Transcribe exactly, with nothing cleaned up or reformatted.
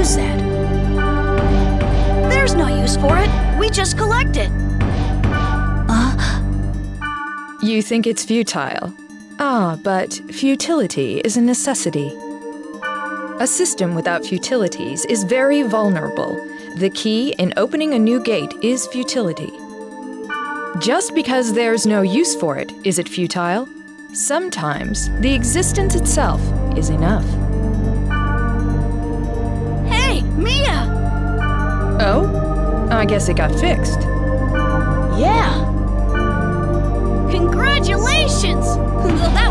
use that. There's no use for it. We just collect it. Uh? You think it's futile. Ah, but futility is a necessity. A system without futilities is very vulnerable. The key in opening a new gate is futility. Just because there's no use for it, is it futile? Sometimes the existence itself is enough. Hey, Mia! Oh? I guess it got fixed. Yeah! Congratulations! That